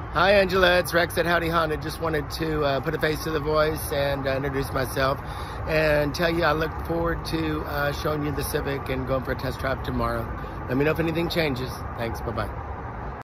Hi Angela, it's Rex at Howdy Honda. Just wanted to put a face to the voice and introduce myself and tell you I look forward to showing you the Civic and going for a test drive tomorrow. Let me know if anything changes. Thanks, bye-bye.